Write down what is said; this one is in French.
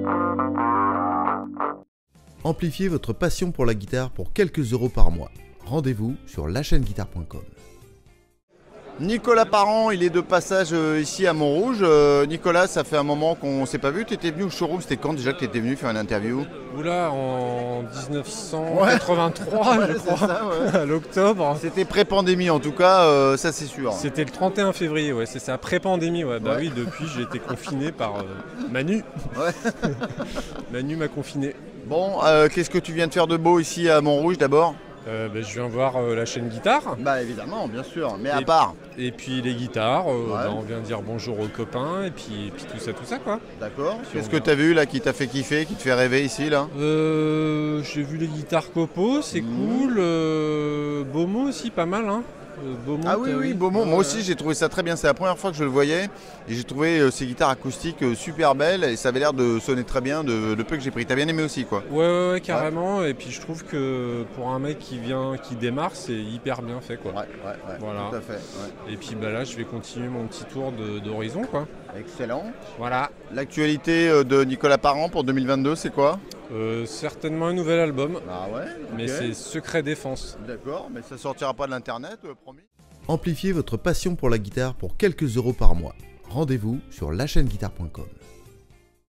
Amplifiez votre passion pour la guitare pour quelques euros par mois. Rendez-vous sur lachaîneguitare.com. Nicolas Parent, il est de passage ici à Montrouge. Nicolas, ça fait un moment qu'on ne s'est pas vu. Tu étais venu au showroom, c'était quand déjà que tu étais venu faire une interview? Oula, en 1983, je crois, ça, ouais. à l'octobre. C'était pré-pandémie en tout cas, ça c'est sûr. C'était le 31 février, ouais, c'est ça, pré-pandémie. Ouais. Bah Ouais. oui, depuis j'ai été confiné par Manu. Ouais. Manu m'a confiné. Bon, qu'est-ce que tu viens de faire de beau ici à Montrouge d'abord? Bah, je viens voir la chaîne guitare. Bah évidemment, bien sûr, mais à Et- part. Et puis les guitares, Ouais. bah, on vient dire bonjour aux copains, et puis tout ça quoi. D'accord. Puis Qu'est-ce on que tu as vu là qui t'a fait kiffer, qui te fait rêver ici là? J'ai vu les guitares Copo, c'est cool. Beaumont aussi, pas mal. Hein. Beaumont, Ah oui, t'as oui, vu Beaumont, moi Ouais. aussi j'ai trouvé ça très bien, c'est la première fois que je le voyais et j'ai trouvé ces guitares acoustiques super belles et ça avait l'air de sonner très bien de peu que j'ai pris. T'as bien aimé aussi quoi? Ouais, carrément. Et puis je trouve que pour un mec qui démarre, c'est hyper bien fait quoi. Ouais, Voilà. tout à fait. Ouais. Et puis bah là, je vais continuer mon petit tour d'horizon quoi. Excellent. Voilà. L'actualité de Nicolas Parent pour 2022, c'est quoi? Certainement un nouvel album, Bah ouais, mais c'est Secret Défense. D'accord, mais ça sortira pas de l'internet, promis. Amplifiez votre passion pour la guitare pour quelques euros par mois. Rendez-vous sur lachaîneguitare.com.